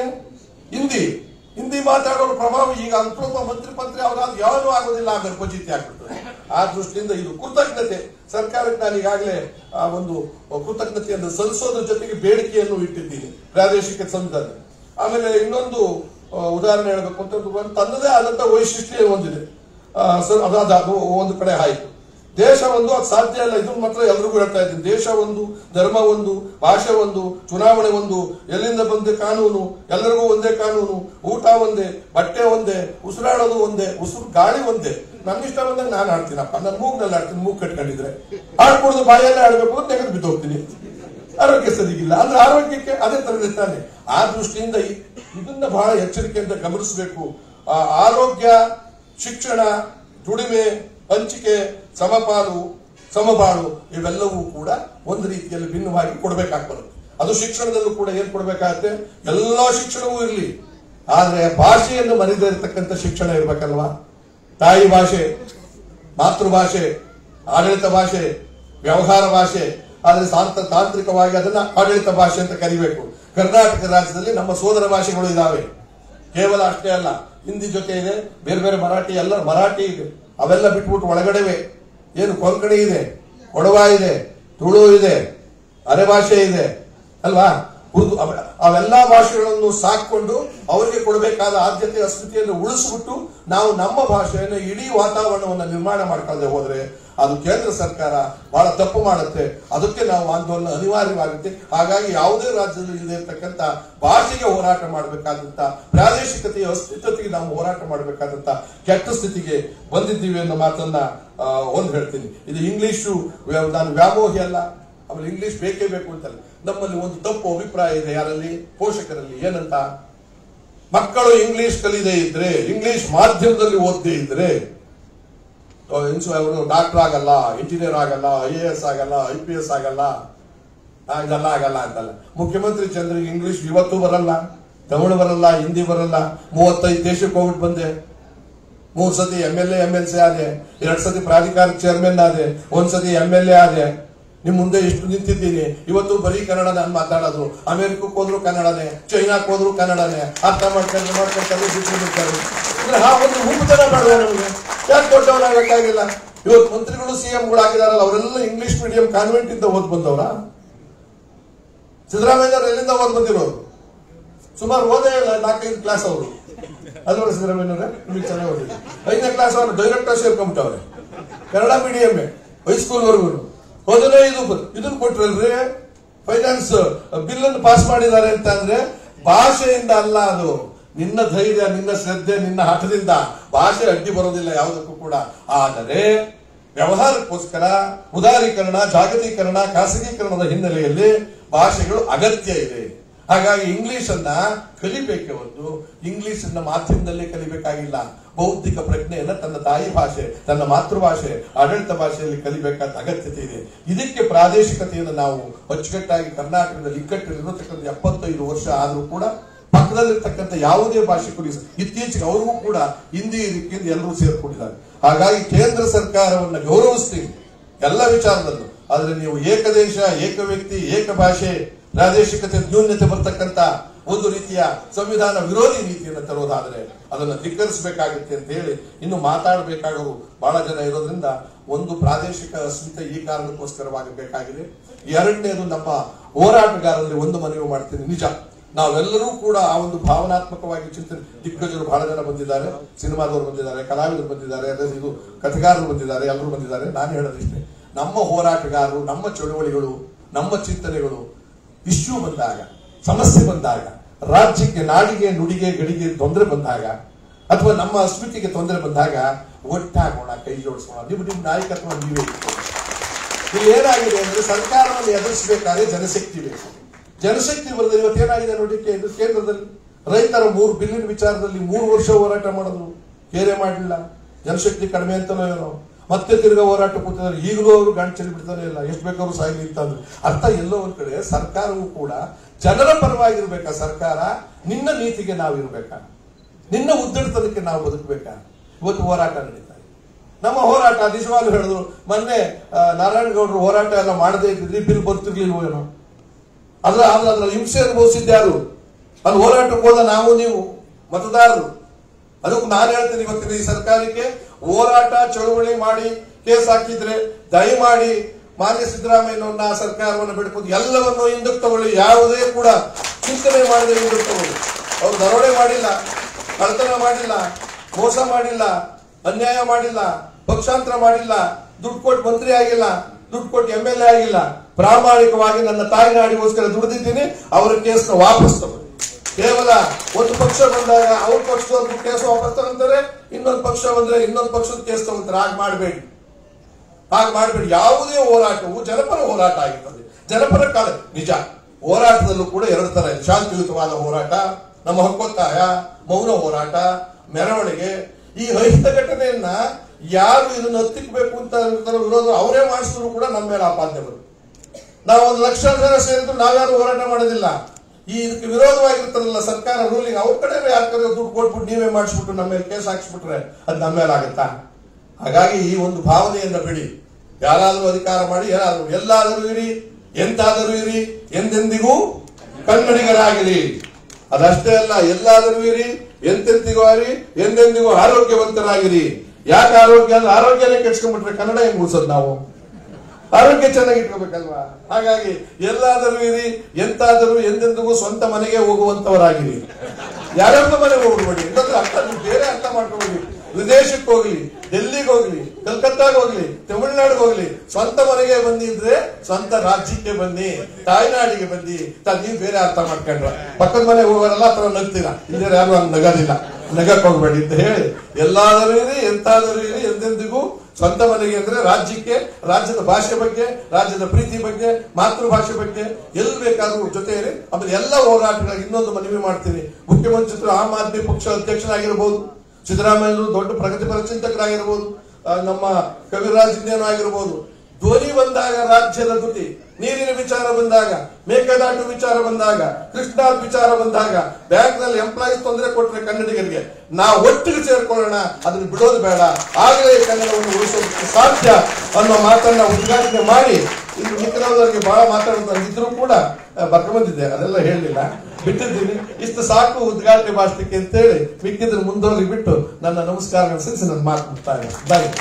ಹಿಂದಿ ಮಾತಾಡೋರ ಪ್ರಭಾವ ಈಗ ಅನುಪ್ರೂಪ ಮಂತ್ರಿ ಅವರಾದ ಯಾವೂ ಆಗೋದಿಲ್ಲ, ಆಮೇಲೆ ಪಚಿತಿ ಆಗ್ಬಿಡ್ತದೆ. ಆ ದೃಷ್ಟಿಯಿಂದ ಇದು ಕೃತಜ್ಞತೆ ಸರ್ಕಾರಕ್ಕೆ ನಾನು ಈಗಾಗಲೇ ಒಂದು ಕೃತಜ್ಞತೆಯನ್ನು ಸಲ್ಲಿಸೋದ್ರ ಜೊತೆಗೆ ಬೇಡಿಕೆಯನ್ನು ಇಟ್ಟಿದ್ದೀನಿ ಪ್ರಾದೇಶಿಕ ಸಂಘದಲ್ಲಿ. ಆಮೇಲೆ ಇನ್ನೊಂದು ಉದಾಹರಣೆ ಹೇಳಬೇಕು ಅಂತ ತನ್ನದೇ ಆದಂತ ವೈಶಿಷ್ಟ್ಯ ಹೊಂದಿದೆ. ಅದು ಒಂದು ಕಡೆ ಆಯ್ತು. ದೇಶ ಒಂದು ಅದು ಸಾಧ್ಯ ಇಲ್ಲ. ಇದನ್ನು ಮಾತ್ರ ಎಲ್ರಿಗೂ ಹೇಳ್ತಾ ಇದ್ದೀನಿ. ದೇಶ ಒಂದು, ಧರ್ಮ ಒಂದು, ಭಾಷೆ ಒಂದು, ಚುನಾವಣೆ ಒಂದು, ಎಲ್ಲಿಂದ ಬಂದ ಕಾನೂನು, ಎಲ್ಲರಿಗೂ ಒಂದೇ ಕಾನೂನು, ಊಟ ಒಂದೇ, ಬಟ್ಟೆ ಒಂದೇ, ಉಸಿರಾಡೋದು ಒಂದೇ, ಗಾಳಿ ಒಂದೇ. ನನ್ನ ಇಷ್ಟ ಬಂದಾಗ ನಾನು ಆಡ್ತೀನಪ್ಪ, ನನ್ನ ಮೂಗ್ನಲ್ಲಿ ಆಡ್ತೀನಿ. ಮೂಗ್ ಕಟ್ಕೊಂಡಿದ್ರೆ ಆಡ್ಕೊಡ್ದು ಬಾಯಲ್ಲೇ ಆಡ್ಬೇಕು ಅಂತ ತೆಗೆದು ಬಿದ್ದು ಹೋಗ್ತೀನಿ. ಆರೋಗ್ಯ ಸರಿಗಿಲ್ಲ ಅಂದ್ರೆ ಆರೋಗ್ಯಕ್ಕೆ ಅದೇ ತರದೇ ತಾನೆ. ಆ ದೃಷ್ಟಿಯಿಂದ ಇದನ್ನ ಬಹಳ ಎಚ್ಚರಿಕೆಯಿಂದ ಗಮನಿಸಬೇಕು. ಆರೋಗ್ಯ, ಶಿಕ್ಷಣ, ದುಡಿಮೆ, ಹಂಚಿಕೆ, ಸಮಬಾಳು ಇವೆಲ್ಲವೂ ಕೂಡ ಒಂದು ರೀತಿಯಲ್ಲಿ ಭಿನ್ನವಾಗಿ ಕೊಡಬೇಕಾಗ್ತದೆ. ಅದು ಶಿಕ್ಷಣದಲ್ಲೂ ಕೂಡ ಏನ್ ಕೊಡಬೇಕಾಗತ್ತೆ? ಎಲ್ಲಾ ಶಿಕ್ಷಣವೂ ಇರಲಿ, ಆದ್ರೆ ಭಾಷೆಯನ್ನು ಮರೆಯದೇ ಇರತಕ್ಕಂಥ ಶಿಕ್ಷಣ ಇರ್ಬೇಕಲ್ವಾ? ತಾಯಿ ಭಾಷೆ, ಮಾತೃಭಾಷೆ, ಆಡಳಿತ ಭಾಷೆ, ವ್ಯವಹಾರ ಭಾಷೆ, ಆದ್ರೆ ತಾಂತ್ರಿಕವಾಗಿ ಅದನ್ನ ಆಡಳಿತ ಭಾಷೆ ಅಂತ ಕರಿಬೇಕು. ಕರ್ನಾಟಕ ರಾಜ್ಯದಲ್ಲಿ ನಮ್ಮ ಸೋದರ ಭಾಷೆಗಳು ಇದಾವೆ. ಕೇವಲ ಅಷ್ಟೇ ಅಲ್ಲ, ಹಿಂದಿ ಜೊತೆ ಇದೆ, ಬೇರೆ ಬೇರೆ ಮರಾಠಿ, ಎಲ್ಲ ಮರಾಠಿ ಇದೆ. ಅವೆಲ್ಲ ಬಿಟ್ಬಿಟ್ಟು ಒಳಗಡೆವೆ ಏನು ಕೊಂಕಣಿ ಇದೆ, ಕೊಡವ ಇದೆ, ತುಳು ಇದೆ, ಅರೆ ಭಾಷೆ ಇದೆ ಅಲ್ವಾ, ಉರ್ದು, ಅವೆಲ್ಲಾ ಭಾಷೆಗಳನ್ನು ಸಾಕೊಂಡು ಅವರಿಗೆ ಕೊಡಬೇಕಾದ ಆದ್ಯತೆ ಅಸ್ಮಿತೆಯನ್ನು ಉಳಿಸ್ಬಿಟ್ಟು ನಾವು ನಮ್ಮ ಭಾಷೆಯನ್ನು ಇಡೀ ವಾತಾವರಣವನ್ನು ನಿರ್ಮಾಣ ಮಾಡ್ಕೊಳ್ಳದೆ ಹೋದ್ರೆ ಅದು ಕೇಂದ್ರ ಸರ್ಕಾರ ಬಹಳ ತಪ್ಪು ಮಾಡುತ್ತೆ. ಅದಕ್ಕೆ ನಾವು ಆಂದೋಲನ ಅನಿವಾರ್ಯವಾಗುತ್ತೆ. ಹಾಗಾಗಿ ಯಾವುದೇ ರಾಜ್ಯದಲ್ಲಿ ಇಲ್ಲದೆ ಇರತಕ್ಕಂಥ ಭಾಷೆಗೆ ಹೋರಾಟ ಮಾಡಬೇಕಾದಂತ, ಪ್ರಾದೇಶಿಕತೆಯ ಅಸ್ತಿತ್ವತೆಗೆ ನಾವು ಹೋರಾಟ ಮಾಡಬೇಕಾದಂತ ಕೆಟ್ಟ ಸ್ಥಿತಿಗೆ ಬಂದಿದ್ದೀವಿ ಅನ್ನೋ ಮಾತನ್ನ ಒಂದು ಹೇಳ್ತೀನಿ. ಇದು ಇಂಗ್ಲಿಷು ನಾನು ವ್ಯಾಮೋಹಿ ಅಲ್ಲ, ಆಮೇಲೆ ಇಂಗ್ಲಿಷ್ ಬೇಕೇ ಬೇಕು ಅಂತಲ್ಲ. ನಮ್ಮಲ್ಲಿ ಒಂದು ತಪ್ಪು ಅಭಿಪ್ರಾಯ ಇದೆ ಯಾರಲ್ಲಿ? ಪೋಷಕರಲ್ಲಿ. ಏನಂತ? ಮಕ್ಕಳು ಇಂಗ್ಲಿಷ್ ಕಲಿದೇ ಇದ್ರೆ, ಇಂಗ್ಲಿಷ್ ಮಾಧ್ಯಮದಲ್ಲಿ ಓದದೇ ಇದ್ರೆ ಅವರು ಡಾಕ್ಟರ್ ಆಗಲ್ಲ, ಇಂಜಿನಿಯರ್ ಆಗಲ್ಲ, IAS ಆಗಲ್ಲ, IPS ಆಗಲ್ಲ, ಇದೆಲ್ಲ ಆಗಲ್ಲ ಅಂತಲ್ಲ. ಮುಖ್ಯಮಂತ್ರಿ ಚಂದ್ರಿಗೆ ಇಂಗ್ಲಿಷ್ ಇವತ್ತು ಬರಲ್ಲ, ತಮಿಳು ಬರಲ್ಲ, ಹಿಂದಿ ಬರಲ್ಲ. 35 ದೇಶಕ್ಕೆ ಹೋಗ್ಬಿಟ್ಟು ಬಂದೆ. 3 ಸತಿ MLA MLC ಆದೆ, 2 ಸತಿ ಪ್ರಾಧಿಕಾರ ಚೇರ್ಮನ್ ಆದೆ, 1 ಸತಿ MLA ಆದೆ. ನಿಮ್ ಮುಂದೆ ಎಷ್ಟು ನಿಂತಿದ್ದೀನಿ. ಇವತ್ತು ಬರೀ ಕನ್ನಡ ನಾನು ಮಾತಾಡೋದು. ಅಮೆರಿಕಕ್ಕೆ ಹೋದ್ರು ಕನ್ನಡನೇ, ಚೈನಾಕ್ ಹೋದ್ರು ಕನ್ನಡನೇ. ಅರ್ಥ ಮಾಡ್ಕೊಂಡು ಬಿಟ್ಟಿರ್ತಾರೆ. ಅಂದ್ರೆ ಒಂದು ಹುಮ್ಮತನ ಮಾಡುವ ನಮಗೆ ಯಾಕೆ ದೊಡ್ಡವರಾಗಕ್ಕಾಗಿಲ್ಲ? ಇವತ್ತು ಮಂತ್ರಿಗಳು CMಗಳು ಆಗಿದಾರಲ್ಲ, ಅವರೆಲ್ಲ ಇಂಗ್ಲಿಷ್ ಮೀಡಿಯಂ ಕಾನ್ವೆಂಟ್ ಇಂದ ಓದ್ ಬಂದವರ? ಸಿದ್ದರಾಮಯ್ಯ ಎಲ್ಲಿಂದ ಓದ್ ಬಂದಿರೋರು? ಸುಮಾರು ಓದೇ ಇಲ್ಲ, 4-5 ಕ್ಲಾಸ್ ಅವರು. ಅಲ್ವ ಸಿದ್ದರಾಮಯ್ಯವ್ರೆ? ನಿಮಗೆ ಚೆನ್ನಾಗಿ ಓದಿಲ್ಲ. 5ನೇ ಕ್ಲಾಸ್ ಅವರು ಡೈರೆಕ್ಟರ್ ಸೇರ್ಕೊಂಬಿಟ್ಟವ್ರೆ. ಕನ್ನಡ ಮೀಡಿಯಂ ಹೈಸ್ಕೂಲ್ ವರ್ಗು ಮೊದಲೇ ಇದನ್ನ ಕೊಟ್ರಲ್ರಿ. ಫೈನಾನ್ಸ್ ಬಿಲ್ ಅನ್ನು ಪಾಸ್ ಮಾಡಿದ್ದಾರೆ ಅಂತ ಅಂದ್ರೆ ಭಾಷೆಯಿಂದ ಅಲ್ಲ, ಅದು ನಿನ್ನ ಧೈರ್ಯ, ನಿನ್ನ ಶ್ರದ್ಧೆ, ನಿನ್ನ ಹಠದಿಂದ. ಭಾಷೆ ಅಡ್ಡಿ ಬರೋದಿಲ್ಲ ಯಾವುದಕ್ಕೂ ಕೂಡ. ಆದರೆ ವ್ಯವಹಾರಕ್ಕೋಸ್ಕರ ಉದಾರೀಕರಣ, ಜಾಗತೀಕರಣ, ಖಾಸಗೀಕರಣದ ಹಿನ್ನೆಲೆಯಲ್ಲಿ ಭಾಷೆಗಳು ಅಗತ್ಯ ಇದೆ. ಹಾಗಾಗಿ ಇಂಗ್ಲಿಷ್ ಅನ್ನ ಕಲಿಬೇಕೆ ಹೊರತು ಇಂಗ್ಲಿಷ್ ಅನ್ನ ಮಾಧ್ಯಮದಲ್ಲೇ ಕಲಿಬೇಕಾಗಿಲ್ಲ. ಬೌದ್ಧಿಕ ಪ್ರಜ್ಞೆಯನ್ನ ತನ್ನ ತಾಯಿ ಭಾಷೆ, ತನ್ನ ಮಾತೃಭಾಷೆ, ಆಡಳಿತ ಭಾಷೆಯಲ್ಲಿ ಕಲಿಬೇಕಾದ ಅಗತ್ಯತೆ ಇದೆ. ಇದಕ್ಕೆ ಪ್ರಾದೇಶಿಕತೆಯನ್ನು ನಾವು ಅಚ್ಚುಕಟ್ಟಾಗಿ ಕರ್ನಾಟಕದಲ್ಲಿ ಇಕ್ಕಟ್ಟಿರತಕ್ಕಂಥ 75 ವರ್ಷ ಆದ್ರೂ ಕೂಡ ಪಕ್ಕದಲ್ಲಿರ್ತಕ್ಕಂಥ ಯಾವುದೇ ಭಾಷಿಕರು ಇತ್ತೀಚೆಗೆ ಅವ್ರಿಗೂ ಕೂಡ ಹಿಂದಿ ಇದಕ್ಕಿಂತ ಎಲ್ಲರೂ ಸೇರ್ಕೊಂಡಿದ್ದಾರೆ. ಹಾಗಾಗಿ ಕೇಂದ್ರ ಸರ್ಕಾರವನ್ನು ಗೌರವಿಸ್ತೀವಿ ಎಲ್ಲ ವಿಚಾರದಲ್ಲೂ. ಆದ್ರೆ ನೀವು ಏಕದೇಶ, ಏಕ ವ್ಯಕ್ತಿ, ಏಕ ಭಾಷೆ, ಪ್ರಾದೇಶಿಕತೆ ನ್ಯೂನ್ಯತೆ ಬರ್ತಕ್ಕಂಥ ಒಂದು ರೀತಿಯ ಸಂವಿಧಾನ ವಿರೋಧಿ ನೀತಿಯನ್ನು ತರೋದಾದ್ರೆ ಅದನ್ನು ಧಿಕ್ಕರಿಸಬೇಕಾಗುತ್ತೆ ಅಂತ ಹೇಳಿ ಇನ್ನು ಮಾತಾಡಬೇಕಾಗರು ಬಹಳ ಜನ ಇರೋದ್ರಿಂದ ಒಂದು ಪ್ರಾದೇಶಿಕ ಅಸ್ಮಿತೆ ಈ ಕಾರಣಕ್ಕೋಸ್ಕರವಾಗಬೇಕಾಗಿದೆ. ಎರಡನೇದು, ನಮ್ಮ ಹೋರಾಟಗಾರರಲ್ಲಿ ಒಂದು ಮನವಿ ಮಾಡ್ತೀನಿ. ನಿಜ, ನಾವೆಲ್ಲರೂ ಕೂಡ ಆ ಒಂದು ಭಾವನಾತ್ಮಕವಾಗಿ ಚಿಂತನೆ, ದಿಗ್ಗಜರು ಬಹಳ ಜನ ಬಂದಿದ್ದಾರೆ, ಸಿನಿಮಾದವರು ಬಂದಿದ್ದಾರೆ, ಕಲಾವಿದರು ಬಂದಿದ್ದಾರೆ, ಇದು ಕಥೆಗಾರರು ಬಂದಿದ್ದಾರೆ, ಎಲ್ಲರೂ ಬಂದಿದ್ದಾರೆ. ನಾನು ಹೇಳೋದಿಷ್ಟೇ, ನಮ್ಮ ಹೋರಾಟಗಾರರು, ನಮ್ಮ ಚಳುವಳಿಗಳು, ನಮ್ಮ ಚಿಂತನೆಗಳು ಇಶ್ಯೂ ಬಂದಾಗ, ಸಮಸ್ಯೆ ಬಂದಾಗ, ರಾಜ್ಯಕ್ಕೆ, ನಾಡಿಗೆ, ನುಡಿಗೆ, ಗಡಿಗೆ ತೊಂದರೆ ಬಂದಾಗ, ಅಥವಾ ನಮ್ಮ ಅಸ್ಮಿತೆಗೆ ತೊಂದರೆ ಬಂದಾಗ ಒಟ್ಟಾಗೋಣ, ಕೈ ಜೋಡಿಸೋಣ. ನಿಮ್ಮ ನಾಯಕತ್ವ ನೀವೇ ಇಟ್ಕೊಳ್ಳಿ. ಇಲ್ಲಿ ಏನಾಗಿದೆ ಅಂದ್ರೆ ಸರ್ಕಾರವನ್ನು ಎದುರಿಸಬೇಕಾದ್ರೆ ಜನಶಕ್ತಿ ಬೇಕು. ಜನಶಕ್ತಿ ಬರದೆ ಇವತ್ತೇನಾಗಿದೆ ನೋಡಿ, ಕೇಂದ್ರದಲ್ಲಿ ರೈತರ 3 ಬಿಲ್ಲಿನ ವಿಚಾರದಲ್ಲಿ 3 ವರ್ಷ ಹೋರಾಟ ಮಾಡಿದ್ರು, ಕೇರೆ ಮಾಡಲಿಲ್ಲ. ಜನಶಕ್ತಿ ಕಡಿಮೆ ಅಂತಲೋ ಏನೋ, ಮತ್ತೆ ತಿರ್ಗಾ ಹೋರಾಟ ಕೂತಿದ್ದಾರೆ. ಈಗಲೂ ಅವರು ಗಂಟು ಚೆಲ್ಲಿ ಬಿಡ್ತಾನೆ ಇಲ್ಲ, ಎಷ್ಟು ಬೇಕಾದ್ರೂ ಸಾಯ್ಲಿ ಅಂತಂದ್ರೆ. ಅರ್ಥ ಎಲ್ಲೋ ಒಂದ್ ಕಡೆ ಸರ್ಕಾರವೂ ಕೂಡ ಜನರ ಪರವಾಗಿರ್ಬೇಕಾ? ಸರ್ಕಾರ ನಿನ್ನ ನೀತಿಗೆ ನಾವು ಇರ್ಬೇಕಾ? ನಿನ್ನ ಉದ್ದಟತನಕ್ಕೆ ನಾವು ಬದುಕಬೇಕಾ? ಇವತ್ತು ಹೋರಾಟ ನಡೀತಾ ಇದೆ. ನಮ್ಮ ಹೋರಾಟ ನಿಜವಾಗ್ಲೂ ಹೇಳಿದ್ರು, ಮೊನ್ನೆ ನಾರಾಯಣಗೌಡರು ಹೋರಾಟ ಎಲ್ಲ ಮಾಡದೇ ಇದ್ದಿದ್ರೆ ಬಿಲ್ ಬರ್ತಿರ್ಲಿಲ್ವೋ ಏನೋ. ಅದ್ರ ಹಿಂಸೆ ಅನುಭವಿಸಿದ್ಯಾರು? ಅಲ್ಲಿ ಹೋರಾಟಕ್ಕೆ ಹೋದ ನಾವು, ನೀವು ಮತದಾರರು. ಅದಕ್ಕೂ ನಾನು ಹೇಳ್ತೀನಿ, ಇವತ್ತಿನ ಈ ಸರ್ಕಾರಕ್ಕೆ ಹೋರಾಟ ಚಳುವಳಿ ಮಾಡಿ ಕೇಸ್ ಹಾಕಿದ್ರೆ ದಯಮಾಡಿ ಮಾನ್ಯ ಸಿದ್ದರಾಮಯ್ಯನವನ್ನ ಸರ್ಕಾರವನ್ನು ಬಿಡ್ಕೊಂಡು ಎಲ್ಲವನ್ನು ಹಿಂದಕ್ಕೆ ತಗೊಳ್ಳಿ. ಯಾವುದೇ ಕೂಡ ಚಿಂತನೆ ಮಾಡದೆ ಹಿಂದಕ್ಕೆ ತಗೊಳ್ಳಿ. ಅವ್ರು ದರೋಡೆ ಮಾಡಿಲ್ಲ, ಕಳ್ತನ ಮಾಡಿಲ್ಲ, ಮೋಸ ಮಾಡಿಲ್ಲ, ಅನ್ಯಾಯ ಮಾಡಿಲ್ಲ, ಪಕ್ಷಾಂತರ ಮಾಡಿಲ್ಲ, ದುಡ್ಡು ಕೊಟ್ಟು ಮಂತ್ರಿ ಆಗಿಲ್ಲ, ದುಡ್ಡು ಕೊಟ್ಟು MLA ಆಗಿಲ್ಲ. ಪ್ರಾಮಾಣಿಕವಾಗಿ ನನ್ನ ತಾಯಿನಾಡಿಗೋಸ್ಕರ ದುಡಿದಿದ್ದೀನಿ. ಅವರ ಕೇಸ್ನ ವಾಪಸ್ ತಗೊಳ್ಳಿ. ಕೇವಲ ಒಂದು ಪಕ್ಷ ಬಂದಾಗ ಅವ್ರ ಪಕ್ಷದವ್ರ ಕೇಸ್ ವಾಪಸ್ ತಗೊಂತಾರೆ, ಇನ್ನೊಂದು ಪಕ್ಷ ಬಂದ್ರೆ ಇನ್ನೊಂದು ಪಕ್ಷದ ಕೇಸ್ ತಗೊಂತಾರೆ. ಹಾಗೆ ಮಾಡಬೇಡಿ. ಯಾವುದೇ ಹೋರಾಟವು ಜನಪರ ಹೋರಾಟ ಆಗಿರ್ತದೆ. ಜನಪರ ಕಾಲ ನಿಜ. ಹೋರಾಟದಲ್ಲೂ ಕೂಡ 2 ತರ ಇದೆ. ಶಾಂತಿಯುತವಾದ ಹೋರಾಟ, ನಮ್ಮ ಹಕ್ಕೊತ್ತಾಯ, ಮೌನ ಹೋರಾಟ, ಮೆರವಣಿಗೆ. ಈ ಅಹಿತ ಘಟನೆಯನ್ನ ಯಾರು ಇದನ್ನ ಹತ್ತಿಕ್ಬೇಕು ಅಂತ ವಿರೋಧ ಅವರೇ ಮಾಡಿಸಿದ್ರು ಕೂಡ ನಮ್ಮ ಮೇಲೆ ಆಪಾದನೆ ಬರುತ್ತೆ. ನಾವು 1 ಲಕ್ಷ ಜನ ಸೇರಿದ್ರು ನಾವ್ಯಾರು ಹೋರಾಟ ಮಾಡೋದಿಲ್ಲ. ಈ ಇದಕ್ಕೆ ವಿರೋಧವಾಗಿರ್ತಾರಲ್ಲ ಸರ್ಕಾರ ರೂಲಿಂಗ್, ಅವ್ರ ಕಡೆ ಯಾರು ದುಡ್ಡು ಕೊಟ್ಬಿಟ್ಟು ನೀವೇ ಮಾಡಿಸ್ಬಿಟ್ಟು ನಮ್ಮ ಮೇಲೆ ಕೇಸ್ ಹಾಕ್ಸ್ಬಿಟ್ರೆ ಅದು ನಮ್ಮ ಮೇಲೆ ಆಗುತ್ತಾ? ಹಾಗಾಗಿ ಈ ಒಂದು ಭಾವನೆಯನ್ನ ಬಿಡಿ. ಯಾರಾದರೂ ಅಧಿಕಾರ ಮಾಡಿ, ಎಲ್ಲಾದರೂ ಇರಿ, ಎಂತಾದರೂ ಇರಿ, ಎಂದೆಂದಿಗೂ ಕನ್ನಡಿಗರಾಗಿರಿ. ಅದಷ್ಟೇ ಅಲ್ಲ, ಎಲ್ಲಾದರೂ ಇರಿ, ಎಂತೆಂದಿಗೂ ಇರಿ, ಎಂದೆಂದಿಗೂ ಆರೋಗ್ಯವಂತರಾಗಿರಿ. ಯಾಕೆ ಆರೋಗ್ಯ ಅಂದ್ರೆ ಆರೋಗ್ಯನೇ ಕೆಡ್ಸ್ಕೊಂಡ್ಬಿಟ್ರೆ ಕನ್ನಡ ಹೆಂಗ್ ಉಳಿಸೋದು ನಾವು? ಆರೋಗ್ಯ ಚೆನ್ನಾಗಿ ಇಟ್ಕೋಬೇಕಲ್ವಾ? ಹಾಗಾಗಿ ಎಲ್ಲಾದರೂ ಇರಿ, ಎಂತಾದರೂ, ಎಂದೆಂದಿಗೂ ಸ್ವಂತ ಮನೆಗೆ ಹೋಗುವಂತವರಾಗಿರಿ. ಯಾರ್ಯಾರ ಮನೆಗೆ ಹೋಗ್ಬಿಡಿ. ಇಲ್ಲಂದ್ರೆ ಅರ್ಥ ಬೇರೆ ಅರ್ಥ ಮಾಡ್ಕೊಬೇಡಿ. ವಿದೇಶಕ್ಕೆ ಹೋಗ್ಲಿ, ಡೆಲ್ಲಿಗೆ ಹೋಗ್ಲಿ, ಕಲ್ಕತ್ತಾಗ ಹೋಗ್ಲಿ, ತಮಿಳುನಾಡಿಗೆ ಹೋಗ್ಲಿ, ಸ್ವಂತ ಮನೆಗೆ ಬಂದಿದ್ರೆ ಸ್ವಂತ ರಾಜ್ಯಕ್ಕೆ ಬನ್ನಿ, ತಾಯ್ನಾಡಿಗೆ ಬನ್ನಿ. ನೀವು ಬೇರೆ ಅರ್ಥ ಮಾಡ್ಕೊಂಡ್ರ ಪಕ್ಕದ ಮನೆಗೆ ಹೋಗೋರೆಲ್ಲ ತರ ನಗ್ತೀರಾ, ಇಲ್ಲೇ ಯಾರು ಹಂಗ್ ನಗೋದಿಲ್ಲ. ನಗಕ್ ಹೋಗ್ಬೇಡಿ ಅಂತ ಹೇಳಿ, ಎಲ್ಲಾದರೂ ಇರಿ, ಎಂತಾದರೂ ಇರಿ, ಎಂದೆಂದಿಗೂ ಸ್ವಂತ ಮನೆಗೆ ಅಂದ್ರೆ ರಾಜ್ಯಕ್ಕೆ, ರಾಜ್ಯದ ಭಾಷೆ ಬಗ್ಗೆ, ರಾಜ್ಯದ ಪ್ರೀತಿ ಬಗ್ಗೆ, ಮಾತೃಭಾಷೆ ಬಗ್ಗೆ ಎಲ್ಲಿ ಬೇಕಾದ್ರೂ ಜೊತೆ ಇರಿ. ಆಮೇಲೆ ಎಲ್ಲ ಹೋರಾಟಗಳಿಗೆ ಇನ್ನೊಂದು ಮನವಿ ಮಾಡ್ತೀನಿ. ಮುಖ್ಯಮಂತ್ರಿ ಆಮ್ ಆದ್ಮಿ ಪಕ್ಷ ಅಧ್ಯಕ್ಷರಾಗಿರ್ಬೋದು, ಸಿದ್ದರಾಮಯ್ಯರು ದೊಡ್ಡ ಪ್ರಗತಿಪರ ಚಿಂತಕರಾಗಿರ್ಬೋದು, ನಮ್ಮ ಕವಿರಾಜ್ ಇಂದೇನೋ ಆಗಿರ್ಬೋದು. ಧ್ವನಿ ಬಂದಾಗ ರಾಜ್ಯದ ದುತಿ, ನೀರಿನ ವಿಚಾರ ಬಂದಾಗ, ಮೇಕೆದಾಟು ವಿಚಾರ ಬಂದಾಗ, ಕೃಷ್ಣಾ ವಿಚಾರ ಬಂದಾಗ, ಬ್ಯಾಂಕ್ ನಲ್ಲಿ ಎಂಪ್ಲಾಯೀಸ್ ತೊಂದರೆ ಕೊಟ್ಟರೆ ಕನ್ನಡಿಗರಿಗೆ ನಾವು ಒಟ್ಟಿಗೆ ಸೇರ್ಕೊಳ್ಳೋಣ, ಅದನ್ನು ಬಿಡೋದು ಬೇಡ. ಆಗಲೇ ಕನ್ನಡವನ್ನು ಉಳಿಸೋದಕ್ಕೆ ಸಾಧ್ಯ ಅನ್ನೋ ಮಾತನ್ನ ಉದ್ಘಾಟನೆ ಮಾಡಿ, ಇದು ಮಿತ್ರರಿಗೆ ಬಹಳ ಮಾತಾಡೋದು ಇದ್ರೂ ಕೂಡ ಬರ್ಕೊಂಬಂದಿದ್ದೆ, ಅದೆಲ್ಲ ಹೇಳಲಿಲ್ಲ, ಬಿಟ್ಟಿದ್ದೀನಿ. ಇಷ್ಟು ಸಾಕು ಉದ್ಘಾಟನೆ ಭಾಷಣಕ್ಕೆ ಅಂತೇಳಿ, ಮಿಕ್ಕಿದ್ರೆ ಮುಂದೋಗಿ ಬಿಟ್ಟು ನನ್ನ ನಮಸ್ಕಾರ ಅನ್ಸಿಸಿ ನನ್ನ ಮಾತು ಮುಕ್ತಾಯ. ಬಾಯ್.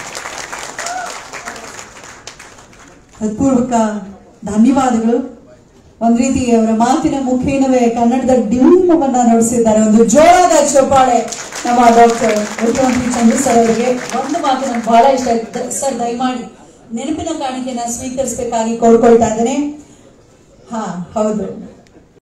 ಹೃತ್ಪೂರ್ವಕ ಧನ್ಯವಾದಗಳು. ಒಂದ್ ರೀತಿ ಅವರ ಮಾತಿನ ಮುಖೇನವೇ ಕನ್ನಡದ ಡಿಂಬವನ್ನ ನಡೆಸಿದ್ದಾರೆ. ಒಂದು ಜೋರಾದ ಚಪ್ಪಾಳೆ ನಮ್ಮ ಡಾಕ್ಟರ್ ಮುಖ್ಯಮಂತ್ರಿ ಚಂದ್ರು ಸರ್ ಅವರಿಗೆ. ಒಂದು ಮಾತು ನಮ್ಗೆ ಬಹಳ ಇಷ್ಟ ಆಯ್ತು ಸರ್, ದಯಮಾಡಿ ನೆನಪಿನ ಕಾಣಿಕೆಯನ್ನ ಸ್ವೀಕರಿಸಬೇಕಾಗಿ ಕೋರ್ಕೊಳ್ತಾ ಇದ್ದೇನೆ. ಹೌದು.